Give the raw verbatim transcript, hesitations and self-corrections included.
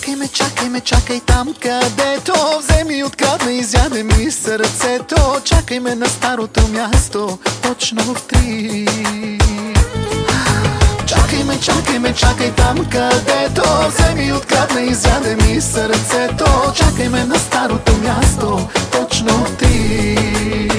Чакай ме, чакай ме, чакай там където вземи, открадна, изяде ми сърцето. Чакай ме на старото място, точно в три. Чакай ме, чакай ме, чакай там където вземи, открадна, изяде ми сърцето. Чакай ме на старото място, точно в три.